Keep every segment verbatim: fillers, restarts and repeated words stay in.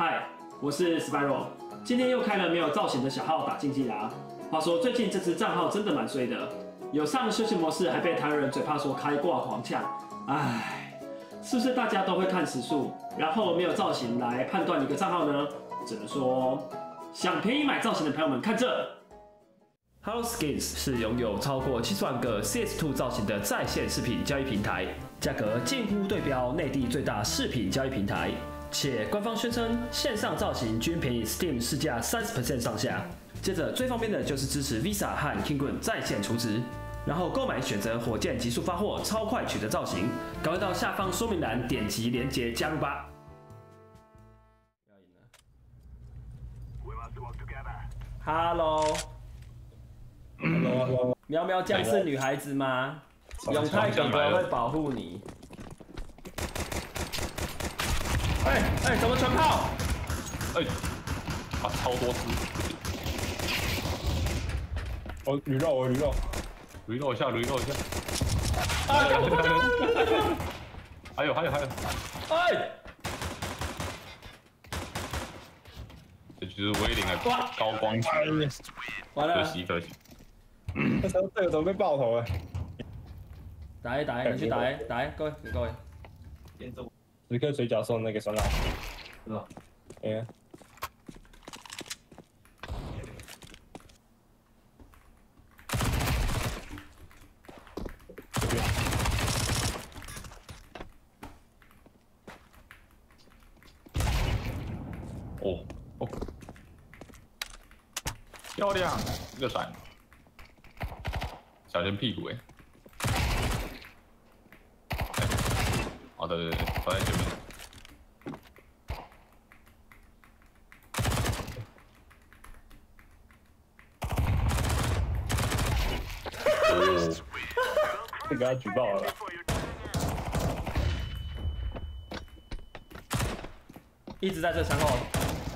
嗨，我是 Spyro， 今天又开了没有造型的小号打竞技啦。话说最近这只账号真的蛮衰的，有上休闲模式，还被台湾人嘴炮说开挂狂呛。唉，是不是大家都会看时速，然后没有造型来判断一个账号呢？只能说，想便宜买造型的朋友们看这。Hello Skins 是拥有超过七十万个 C S 二 造型的在线视频交易平台，价格近乎对标内地最大视频交易平台，且官方宣称线上造型均便宜 Steam 市价 百分之三十 上下。接着最方便的就是支持 Visa 和 Kingun 在线储值，然后购买选择火箭急速发货，超快取得造型，赶快到下方说明栏点击连结加入吧。Hello。 Hello， 喵喵酱是女孩子吗？永泰哥哥会保护你。哎哎，怎么全炮？ 哎，啊，超多只！我驴肉，我驴肉，驴肉一下，驴肉一下。 啊！干不干？ 还有还有还有！ 哎！ 这就是威灵的高光局。 完了！ 可惜可惜。 那时候队友怎么被爆头了？ 打一打一，你去打一打一，各位你各位。 十颗水饺送那个酸辣， 是吧？ 哎呀。 哦哦，漂亮，热闪。小心屁股哎！好的，对对对，都在前面。 哦，被给他举报了。 一直在这墙后。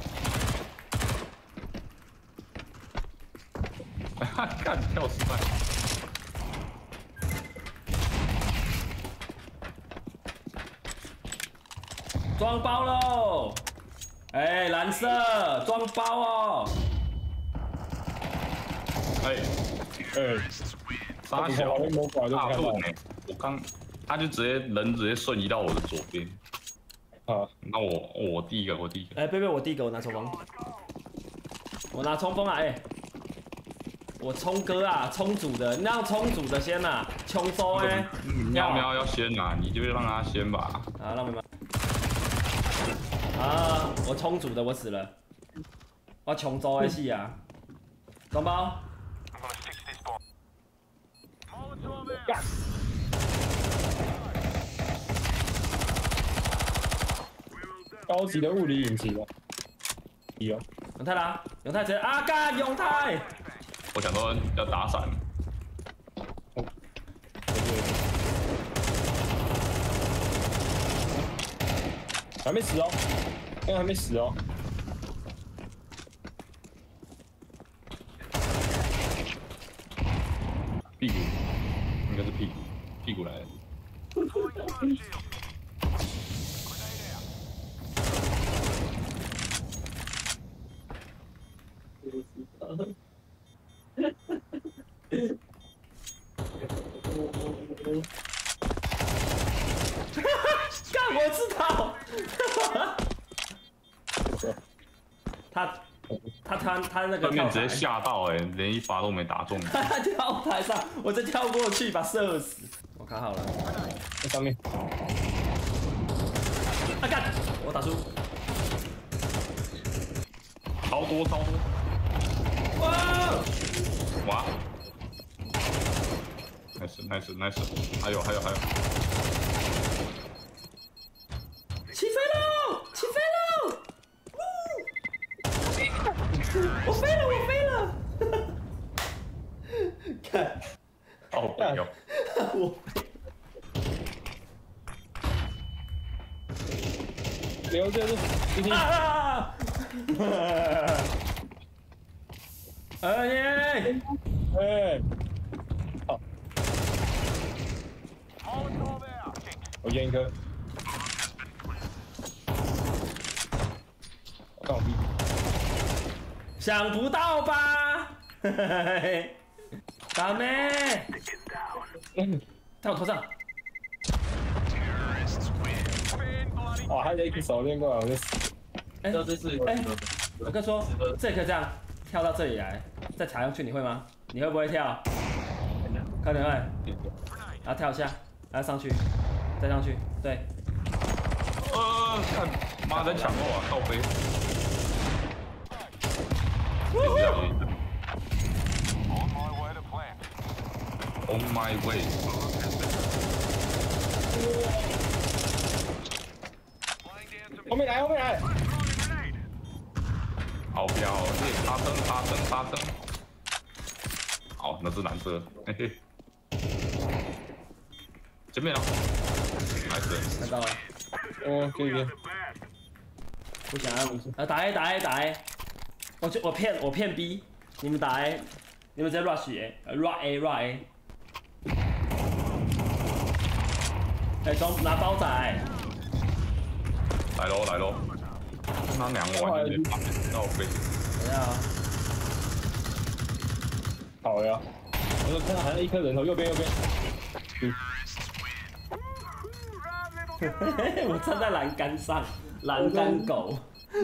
干跳失败。 装包喽！哎，蓝色装包哦！ 哎哎， 傻小大盾哎！我刚他就直接人直接瞬移到我的左边。 啊， 那我我第一个，我第一个。 哎，贝贝，我第一个，我拿冲锋。我拿冲锋啊！哎，我冲哥啊，冲组的，你让冲组的先呐，冲收哎。 喵喵要先呐，你就让他先吧。 好，让妹妹。啊！我冲组的，我死了。我琼州的戏啊！装包。 高级的物理引擎啊！有。 永泰啦！永泰直接啊干！永泰！ 我想说要打闪。 还没死哦，那个还没死哦。 屁股，应该是屁股，屁股来了。 干，我知道。他他他他那个对面直接吓到哎、欸，连一发都没打中。 他跳台上，我再跳过去把射死。我卡好了， 在上面。 啊干！我打输。 超多超多。 哇！ 哇 ！nice nice nice， 还有还有还有。 起飞喽！起飞喽！我飞了！我飞了！看， 好朋友。 我飞。 留着是，今天。 啊！哎耶！ 哎，好，我验一颗。 想不到吧？大妹，在我头上。 哇，他一个手练过来，我就死。 哎， 这是哎，我跟你说，这可以这样跳到这里来，再踩上去，你会吗？你会不会跳？快点快！然后跳一下，然后上去，再上去，对。 呃，看，妈在抢我啊，靠背。On my way。 后面来，后面来。 好标，对，插灯，插灯，插灯。好，那是蓝色，嘿嘿。前面啊，还是看到了。 哦，可以可以。 不想要，呃，打 A 打 A 打 A， 我就我骗我骗 B， 你们打 A， 你们在 rush A，rush A rush A。哎，装拿包仔。 来喽来喽，那两个完全没发现到飞。 等一下啊。 好呀，我就看到好像一颗人头，右边右边。嗯。 我站在栏杆上，栏杆狗。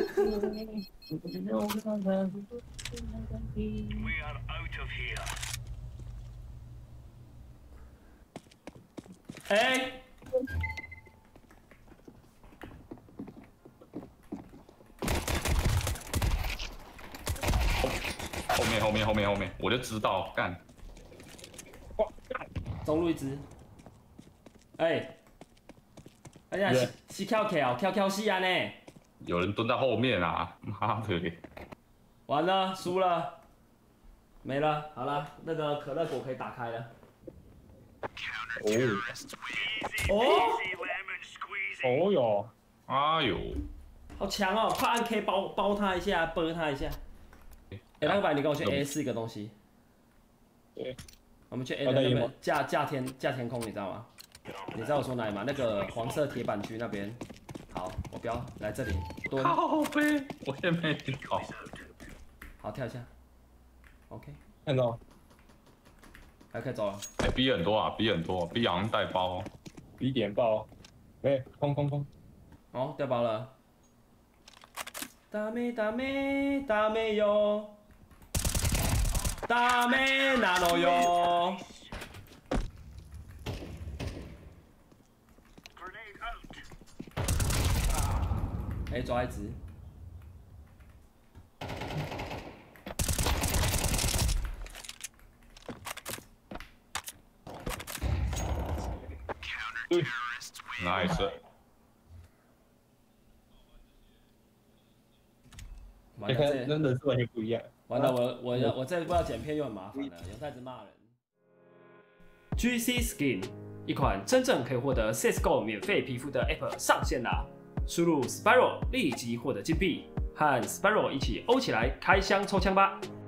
哎。 后面后面后面后面，我就知道干。 中路一只。哎。哎呀，是是跳跳跳跳死啊呢！ 有人蹲在后面啊！妈的！ 完了，输了，没了。好了，那个可乐果可以打开了。 哦。 哦。 哦哟。 哎呦， 好强哦！快按 K 包包他一下，啵他一下。哎，那个白，你跟我去 A 四一个东西。 对。 我们去 A 的那边架架天架天空，你知道吗？你知道我说哪里吗？那个黄色铁板区那边。好，我标来这里蹲。 靠背，我也没听到。 好，跳一下。OK。 看到。 还可以走了。 哎 ，B 很多啊 ，B 很多 ，B 好像带包。 B 点爆。哎，空空空。 哦，掉包了。大妹大妹大妹哟，大妹哪路哟？哎，抓一只。 对 ，nice。 你看，真的是完全不一样。 完了，我我我这不知道剪片又很麻烦了，有开始骂人。G C Skin 一款真正可以获得 C S G O 免费皮肤的 App 上线啦！输入 Spiral 立即获得金币，和 Spiral 一起欧起来开箱抽枪吧！